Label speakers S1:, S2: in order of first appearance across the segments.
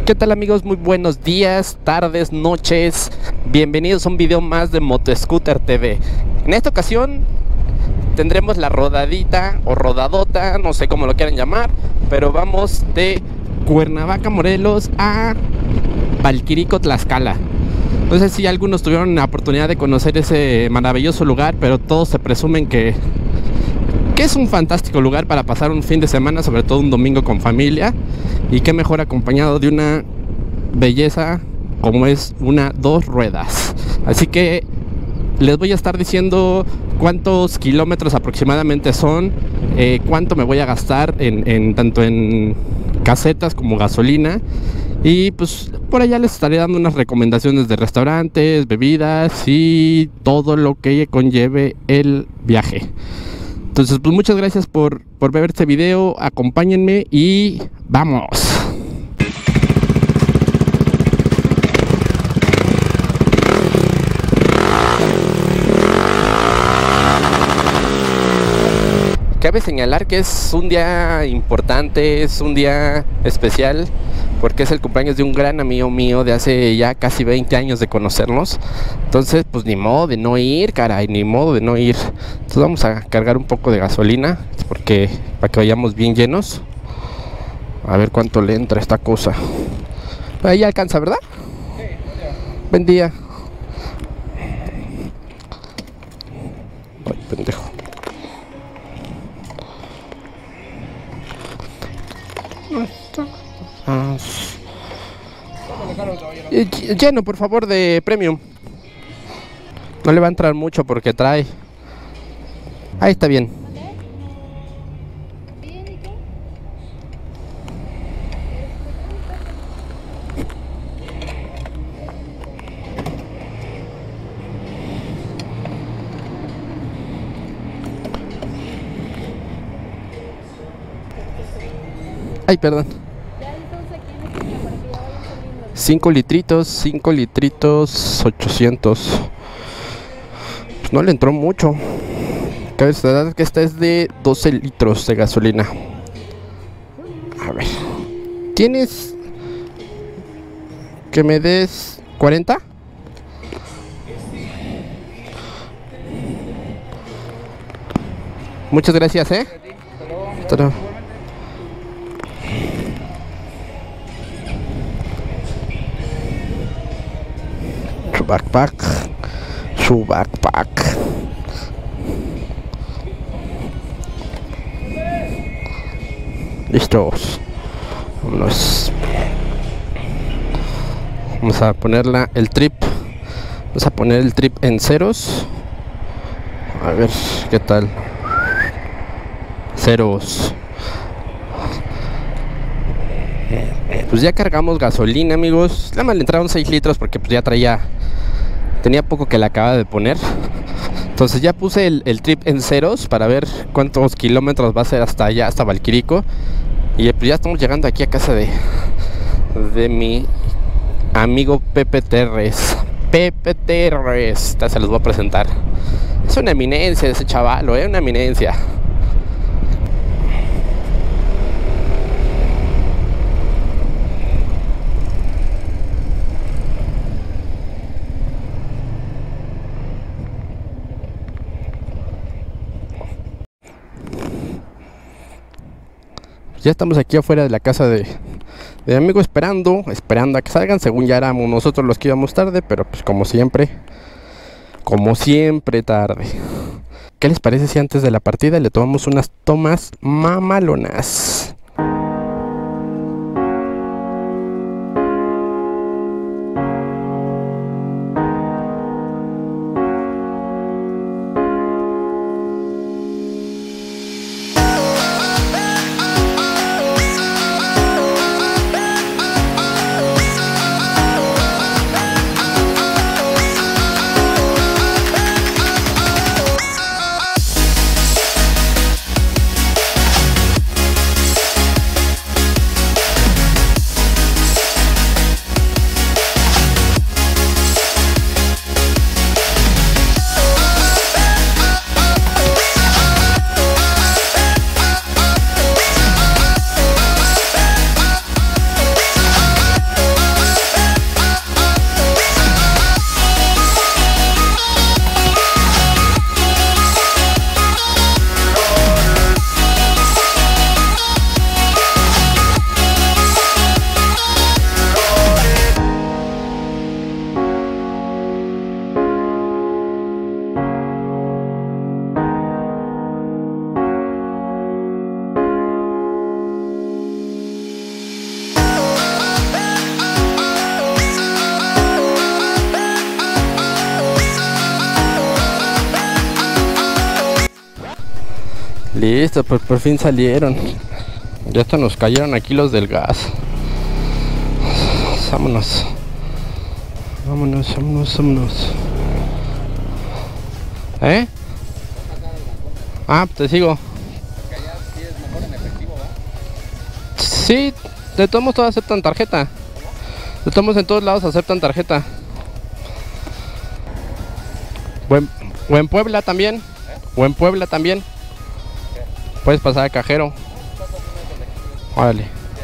S1: ¿Qué tal amigos? Muy buenos días, tardes, noches. Bienvenidos a un video más de Motoscooter TV. En esta ocasión tendremos la rodadita o rodadota, no sé cómo lo quieran llamar, pero vamos de Cuernavaca, Morelos a Valquirico, Tlaxcala. No sé si algunos tuvieron la oportunidad de conocer ese maravilloso lugar, pero todos se presumen que es un fantástico lugar para pasar un fin de semana, sobre todo un domingo con familia. Y qué mejor acompañado de una belleza como es una dos ruedas. Así que les voy a estar diciendo cuántos kilómetros aproximadamente son, cuánto me voy a gastar tanto en casetas como gasolina. Y pues por allá les estaré dando unas recomendaciones de restaurantes, bebidas y todo lo que conlleve el viaje. Entonces pues muchas gracias por ver este video, acompáñenme y ¡vamos! Cabe señalar que es un día importante, es un día especial, porque es el cumpleaños de un gran amigo mío de hace ya casi 20 años de conocernos. Entonces pues ni modo de no ir, caray, ni modo de no ir. Entonces vamos a cargar un poco de gasolina, para que vayamos bien llenos. A ver cuánto le entra esta cosa. Ahí alcanza, ¿verdad? Sí. Buen día. Ay, pendejo. Lleno, por favor, de premium. No le va a entrar mucho porque trae. Ahí está bien. Ay, perdón. 5 litritos, 800. Pues no le entró mucho. Cabe destacar que esta es de 12 litros de gasolina. A ver. ¿Tienes que me des 40? Muchas gracias, Hasta luego. Su backpack. Listos. Vamos a ponerla el trip. Vamos a poner el trip en ceros. A ver qué tal. Ceros. Pues ya cargamos gasolina, amigos. Nada más le entraron 6 litros porque pues ya tenía poco que la acababa de poner. Entonces ya puse el trip en ceros para ver cuántos kilómetros va a ser hasta allá, hasta Valquirico. Y pues ya estamos llegando aquí a casa de mi amigo Pepe Terres. Pepe Terres, ya se los voy a presentar. Es una eminencia ese chavalo, una eminencia. Ya estamos aquí afuera de la casa de mi amigo esperando a que salgan. Según ya éramos nosotros los que íbamos tarde, pero pues como siempre tarde. ¿Qué les parece si antes de la partida le tomamos unas tomas mamalonas? Listo, pues por fin salieron. Ya hasta nos cayeron aquí los del gas. Vámonos. Vámonos, vámonos, vámonos. ¿Eh? Ah, te sigo. Sí, de todos modos todos aceptan tarjeta. De todos modos en todos lados aceptan tarjeta. O en Puebla también. O en Puebla también. Puedes pasar al cajero. Órale.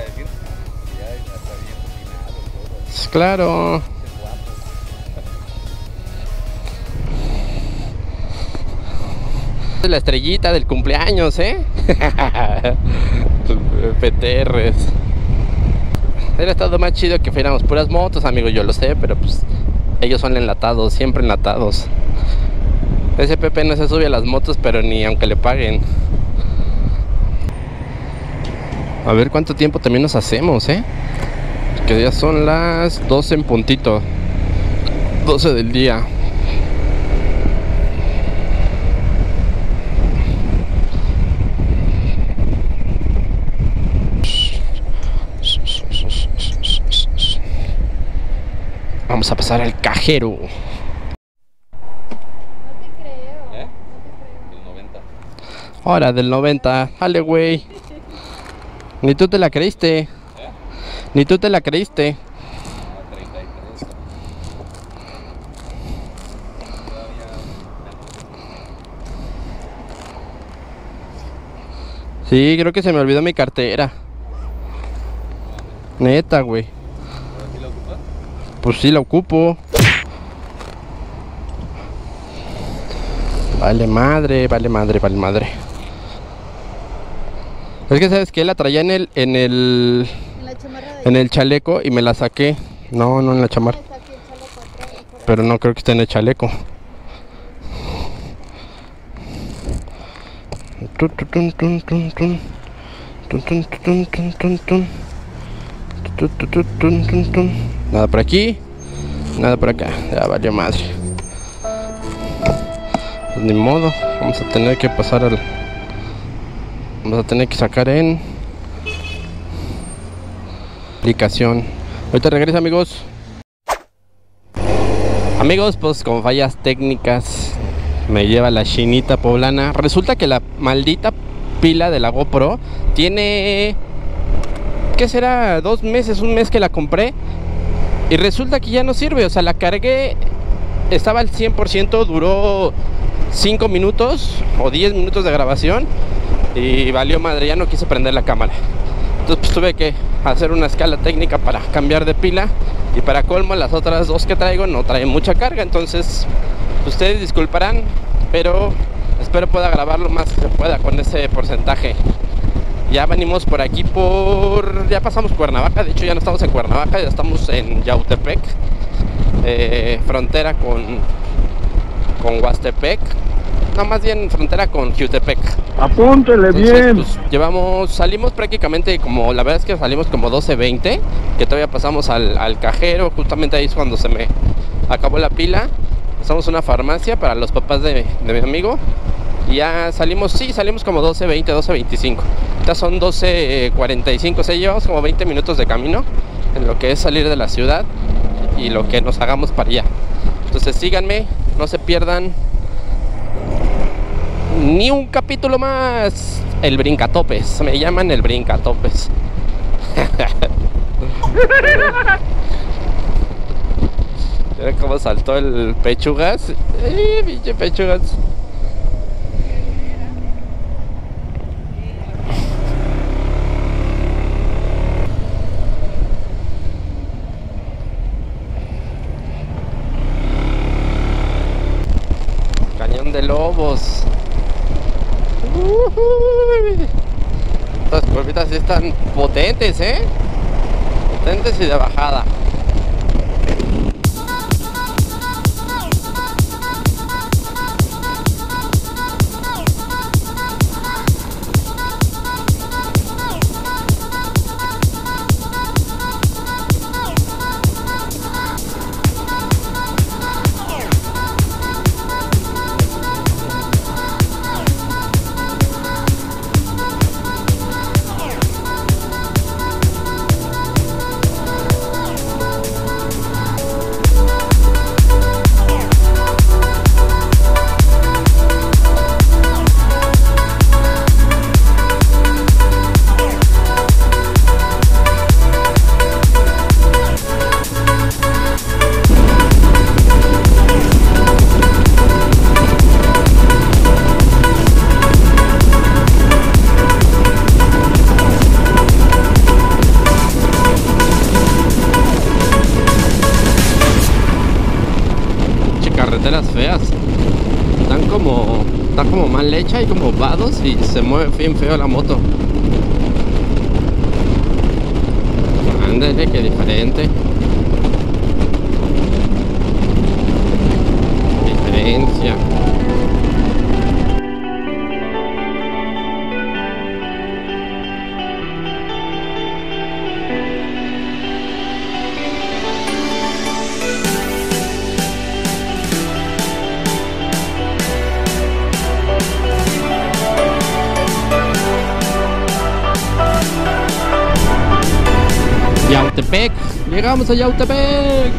S1: Claro. La estrellita del cumpleaños, ¿eh? PTRs. Hubiera estado más chido que fuéramos puras motos, amigos, yo lo sé, pero pues ellos son enlatados, siempre enlatados. Ese Pepe no se sube a las motos, pero ni aunque le paguen. A ver cuánto tiempo también nos hacemos, ¿eh? Que ya son las 12 en puntito. 12 del día. Vamos a pasar al cajero.
S2: No te creo.
S3: ¿Eh?
S2: No te creo.
S3: Del 90.
S1: Hora del 90. Dale, güey. Ni tú te la creíste.
S3: ¿Eh?
S1: Ni tú te la creíste.
S3: Ah, 33. Todavía menos.
S1: Sí, creo que se me olvidó mi cartera. Neta, güey.
S3: ¿Pero sí la ocupas?
S1: Pues sí la ocupo. Vale madre, vale madre, vale madre. Es que sabes que la traía en
S2: En la chamarra de
S1: en el chaleco y me la saqué. No, no en la chamarra.
S2: Está aquí el chaleco atrás.
S1: Pero no creo que esté en el chaleco. Tun, tun, tun, tun, tun, tun. Tun, tun, tun, tun, tun, tun. Tun, tun, tun, tun, tun, tun. Nada por aquí, nada por acá. Ya valió madre. Pues ni modo, vamos a tener que pasar al... Vamos a tener que sacar en aplicación. Ahorita regresa, amigos. Amigos, pues con fallas técnicas me lleva la chinita poblana. Resulta que la maldita pila de la GoPro tiene... ¿Qué será? 2 meses, un mes que la compré. Y resulta que ya no sirve. O sea, la cargué, estaba al 100%, duró 5 minutos o 10 minutos de grabación. Y valió madre, ya no quise prender la cámara. Entonces pues tuve que hacer una escala técnica para cambiar de pila. Y para colmo, las otras 2 que traigo no traen mucha carga. Entonces ustedes disculparán, pero espero pueda grabar lo más que se pueda con ese porcentaje. Ya venimos por aquí ya pasamos Cuernavaca. De hecho ya no estamos en Cuernavaca, ya estamos en Yautepec, frontera con Huastepec. No, más bien frontera con Jutepec.
S4: Apúntele.
S1: Entonces,
S4: bien.
S1: Pues, salimos prácticamente como, la verdad es que salimos como 12:20, que todavía pasamos al cajero, justamente ahí es cuando se me acabó la pila. Pasamos a una farmacia para los papás de mi amigo. Y ya salimos, sí, salimos como 12:20, 12:25. Ya son 12:45, o sea, llevamos como 20 minutos de camino en lo que es salir de la ciudad y lo que nos hagamos para allá. Entonces síganme, no se pierdan ni un capítulo más. El Brincatopes, me llaman el Brincatopes. Mira cómo saltó el Pechugas. Pinche Pechugas. Cañón de Lobos. Estas curvitas sí están potentes, potentes y de bajada. como mal hecha, hay como vados y se mueve bien feo la moto. Ándale, qué diferente. Diferencia. Yautepec, llegamos a Yautepec.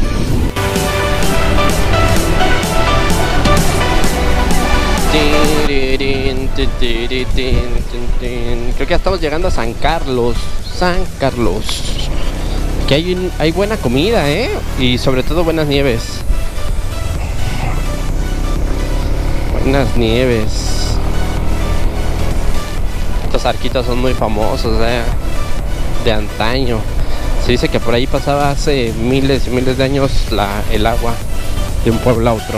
S1: Creo que ya estamos llegando a San Carlos. San Carlos. Que hay buena comida, y sobre todo buenas nieves. Buenas nieves. Estos arquitos son muy famosos, de antaño. Se dice que por ahí pasaba hace miles y miles de años el agua de un pueblo a otro.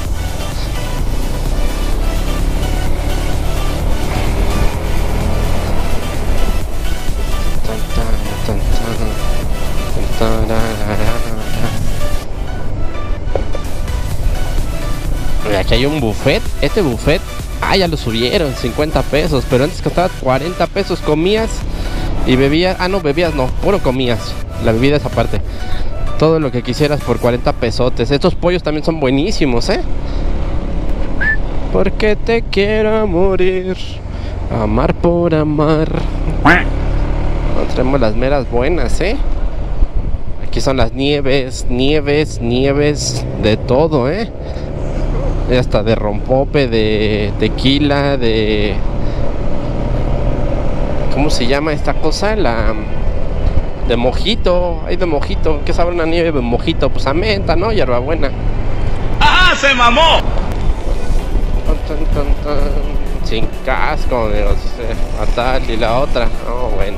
S1: Aquí hay un buffet. Este buffet, ya lo subieron, 50 pesos, pero antes costaba 40 pesos. Comías y bebías, no, bebías no, puro comías. La bebida es aparte. Todo lo que quisieras por 40 pesotes. Estos pollos también son buenísimos, Porque te quiero morir, amar por amar. Tenemos las meras buenas, Aquí son las nieves de todo, hasta de rompope, de tequila, de... ¿Cómo se llama esta cosa? De mojito. Hay de mojito. ¿Qué sabe una nieve de mojito? Pues a menta, ¿no? Hierbabuena.
S4: ¡Ah, se mamó!
S1: Sin casco, Dios, a tal y la otra. Oh, bueno.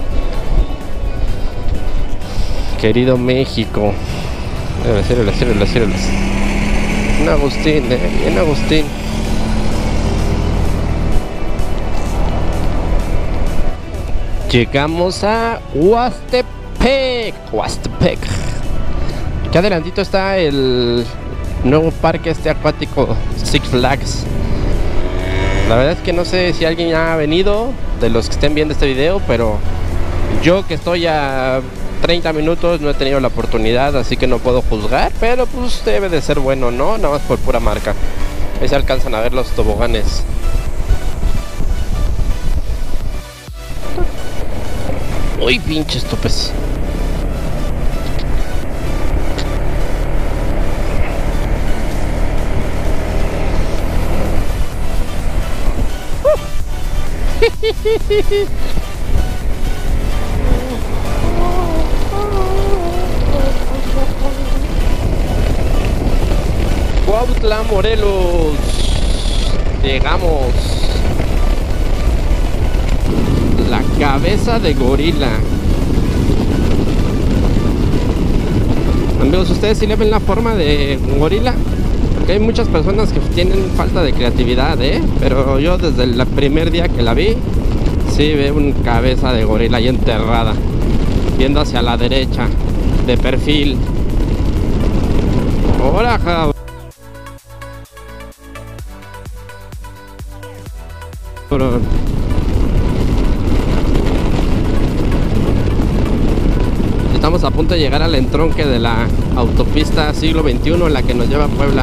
S1: Querido México. Ciérralas. Bien Agustín, bien Agustín. Llegamos a Huastepec. Aquí adelantito está el nuevo parque acuático Six Flags. La verdad es que no sé si alguien ya ha venido de los que estén viendo este video, pero yo que estoy a 30 minutos no he tenido la oportunidad, así que no puedo juzgar, pero pues debe de ser bueno, ¿no? Nada más por pura marca. Ahí se alcanzan a ver los toboganes. Uy, pinches topes. Cuautla, Morelos. Llegamos. La cabeza de gorila. Amigos, ¿ustedes sí le ven la forma de gorila? Porque hay muchas personas que tienen falta de creatividad, pero yo desde el primer día que la vi, sí veo una cabeza de gorila ahí enterrada, viendo hacia la derecha, de perfil. ¡Hola, cabrón! Estamos a punto de llegar al entronque de la autopista siglo XXI, la que nos lleva a Puebla.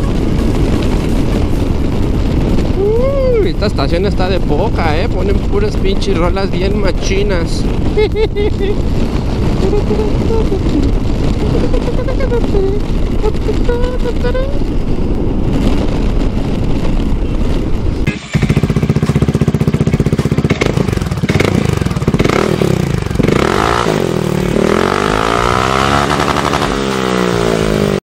S1: Esta estación está de poca, ponen puras pinches rolas bien machinas.